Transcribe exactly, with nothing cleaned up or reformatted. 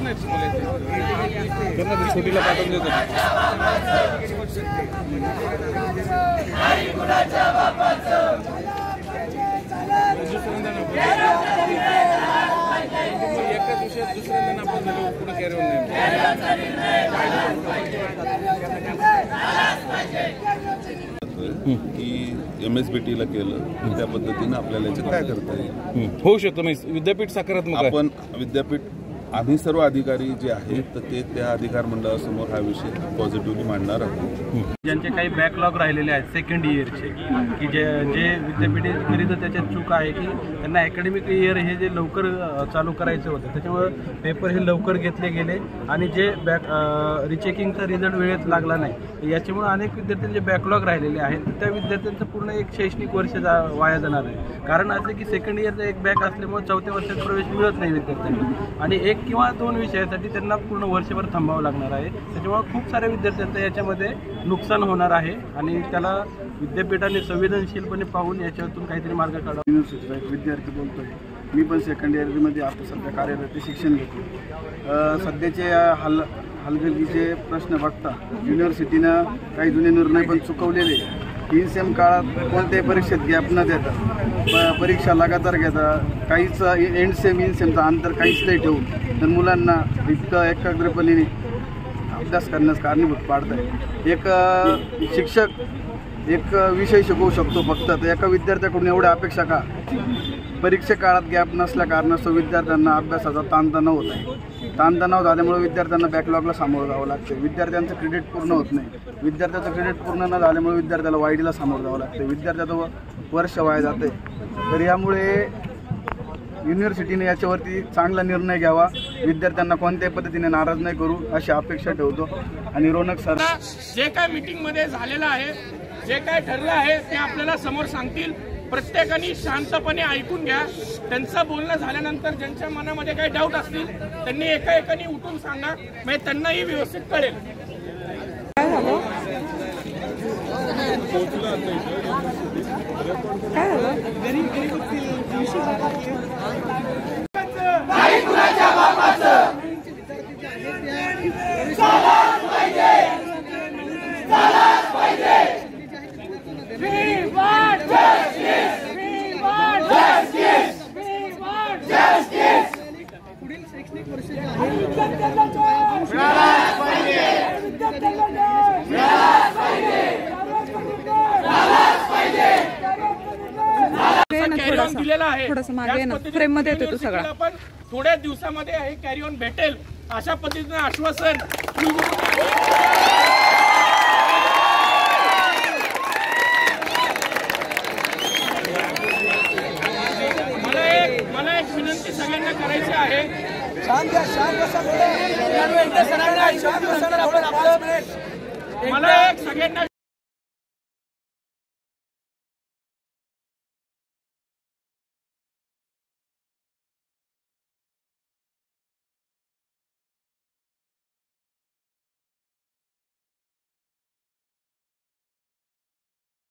नाहीत मुले त्यांना छोटीला पाठवून देतो एकाच विषयात दुसऱ्यांदा नापास झालो पुढे कॅरी ऑन नाही की एम एस बी टीला केलं त्या पद्धतीने आपल्याला याच्यात काय करता येईल होऊ शकतं. विद्यापीठ सकारात्मक आपण विद्यापीठ आम्ही सर्व अधिकारी जे आहेत तर ते त्या अधिकार मंडळासमोर हा विषय पॉझिटिव्हली मांडणार आहोत. ज्यांचे काही बॅकलॉग राहिलेले आहेत सेकंड इयरचे की जे जे विद्यापीठामध्ये त्याच्यात चूक आहे की त्यांना अकॅडमिक इयर हे जे लवकर चालू करायचं होतं त्याच्यामुळे पेपर हे लवकर घेतले गेले आणि जे बॅक रिचेकिंगचा रिझल्ट वेळेत लागला नाही याच्यामुळे अनेक विद्यार्थ्यांचे बॅकलॉग राहिलेले आहेत. त्या विद्यार्थ्यांचं पूर्ण एक शैक्षणिक वर्ष जा वाया जाणार आहे. कारण असं की सेकंड इयरचा एक बॅक असल्यामुळे चौथ्या वर्षात प्रवेश मिळत नाही विद्यार्थ्यांना आणि एक किंवा दोन विषयासाठी त्यांना पूर्ण वर्षभर थांबावं लागणार आहे. त्याच्यामुळे खूप साऱ्या विद्यार्थ्यांचं याच्यामध्ये नुकसान होणार आहे आणि त्याला विद्यापीठाने संवेदनशीलपणे पाहून याच्यातून काहीतरी मार्ग काढावा. युनिव्हर्सिटीचा एक विद्यार्थी बोलतोय. मी पण सेकंड इयरमध्ये आता सध्या कार्यरत शिक्षण घेतो. सध्याचे हल हलगर्जीचे प्रश्न बघता युनिव्हर्सिटीनं काही जुने निर्णय पण चुकवलेले. तीन सेम काळात कोणत्याही परीक्षेत गॅप न देता प परीक्षा लगातार घेता काहीच एंड सेम इन सेमचं अंतर काहीच नाही ठेवून तर मुलांना इतकं एकाग्रपणे अभ्यास करण्यास कारणीभूत पाडत आहे. एक शिक्षक एक विषय शिकवू शकतो फक्त तर एका विद्यार्थ्याकडून एवढ्या अपेक्षा का? परीक्षा काळात गॅप नसल्या कारणास्तव विद्यार्थ्यांना अभ्यासाचा ताणतणाव होत आहे. ताणतणाव झाल्यामुळे विद्यार्थ्यांना बॅकलॉगला सामोरं जावं लागतं. विद्यार्थ्यांचं क्रेडिट पूर्ण होत नाही. विद्यार्थ्याचं क्रेडिट पूर्ण न झाल्यामुळे विद्यार्थ्याला वायडीला सामोरं जावं लागतं. विद्यार्थ्याचं वर्ष वाया जाते. तर यामुळे युनिव्हर्सिटीने याच्यावरती चांगला निर्णय घ्यावा. विद्यार्थ्यांना कोणत्याही पद्धतीने नाराज नाही करू अशी अपेक्षा ठेवतो. आणि रोनक सर जे काय मीटिंगमध्ये झालेलं आहे जे काय ठरलं आहे ते आपल्याला समोर सांगतील. प्रत्येकाने शांतपणे ऐकून घ्या. त्यांचं बोलणं झाल्यानंतर ज्यांच्या मनामध्ये काही डाऊट असतील त्यांनी एका एकाने उठून सांगा म्हणजे त्यांनाही व्यवस्थित कळेल. काय झालं काय पुढील शैक्षणिक वर्ष जे दिलेला आहे फ्रेम मध्ये येतो तो सगळा पण थोड्या दिवसामध्ये हे कॅरी ऑन भेटेल अशा पद्धतीने आश्वासन मला एक मला एक विनंती सगळ्यांना करायची आहे. मला एक सगळ्यांना